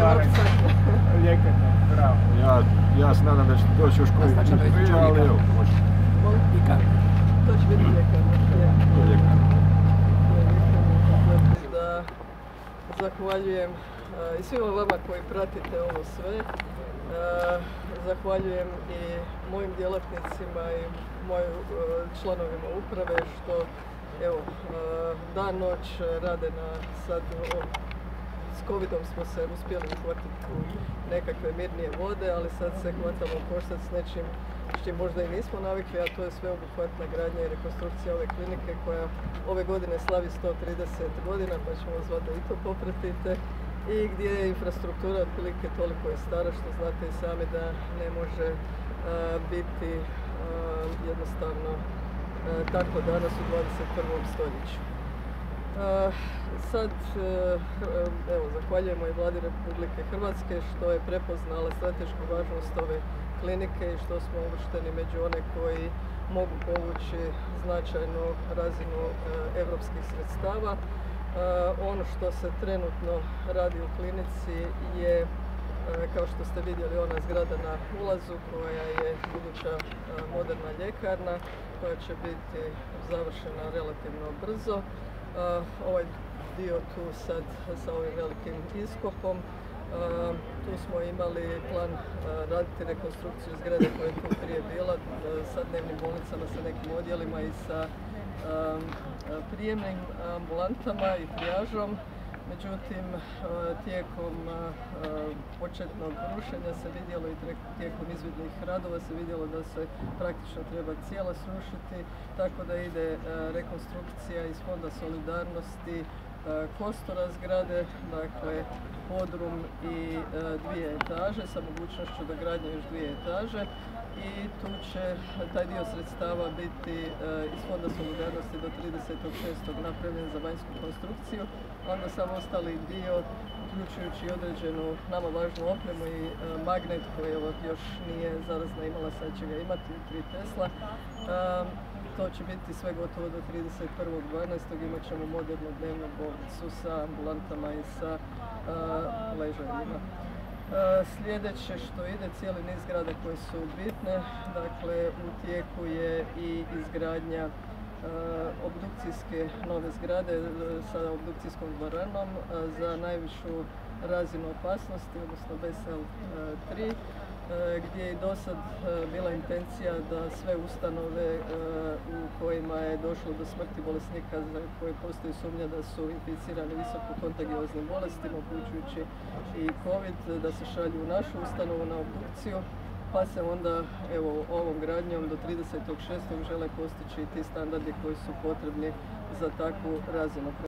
Karlovca. Ljekarna, bravo. Ja se nadam da ćete doći još koji prije, ali evo, može. To će biti ljekarna. Da zahvaljujem i svima vama koji pratite ovo sve. Zahvaljujem i mojim djelatnicima i mojim članovima uprave što evo, dan noć rade na sad s covidom smo se uspjeli uhvatiti u nekakve mirnije vode, ali sad se hvatamo koštac s nečim s čim možda i nismo navikli, a to je sveobuhvatna gradnja i rekonstrukcija ove klinike koja ove godine slavi 130 godina, pa ćemo vas zvati da i to popratite. I gdje je infrastruktura otprilike toliko je stara što znate i sami da ne može biti jednostavno tako danas u 21. stoljeću. Sad, evo, zahvaljujemo i Vladi Republike Hrvatske što je prepoznala stratešku važnost ove klinike i što smo uvršteni među one koji mogu povući značajnu razinu europskih sredstava. Ono što se trenutno radi u klinici je, kao što ste vidjeli, ona zgrada na ulazu koja je buduća moderna ljekarna koja će biti završena relativno brzo. Ovaj dio tu sad sa ovim velikim iskopom. Tu smo imali plan raditi rekonstrukciju zgrade koja je tu prije bila sa dnevnim bolnicama, sa nekim odjelima i sa prijemnim ambulantama i trijažom. Međutim, tijekom početnog rušenja se vidjelo i tijekom izvidnih radova se vidjelo da se praktično treba cijela srušiti, tako da ide rekonstrukcija iz Fonda solidarnosti kostura zgrade, dakle podrum i 2 etaže sa mogućnošću dogradnje još 2 etaže. I tu će taj dio sredstava biti iz Fonda solidarnosti do 36. napravljen za vanjsku konstrukciju, a onda sam ostali dio, uključujući određenu nama važnu opremu i magnet koji još nije zarazna imala, sad će ga imati, 3 Tesla. To će biti sve gotovo do 31.12. imat ćemo modernu dnevnu bolnicu sa ambulantama i sa ležajima. Sljedeće što ide, cijeli niz zgrada koje su bitne, dakle u tijeku je i izgradnja obdukcijske nove zgrade sa obdukcijskom dvoranom za najvišu razinu opasnosti, odnosno BSL 3, gdje je do sad bila intencija da sve ustanove u kojima je došlo do smrti bolesnika za koje postoji sumnja da su inficirani visoko kontagioznim bolestima, uključujući i COVID, da se šalju u našu ustanovu na obdukciju, pa se onda evo ovom gradnjom do 36. žele postići ti standardi koji su potrebni za takvu razinu.